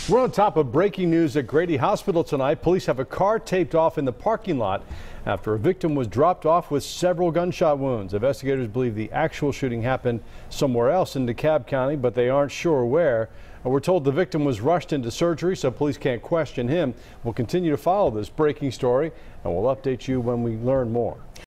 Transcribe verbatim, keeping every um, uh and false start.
We're on top of breaking news at Grady Hospital tonight. Police have a car taped off in the parking lot after a victim was dropped off with several gunshot wounds. Investigators believe the actual shooting happened somewhere else in DeKalb County, but they aren't sure where. We're told the victim was rushed into surgery, so police can't question him. We'll continue to follow this breaking story, and we'll update you when we learn more.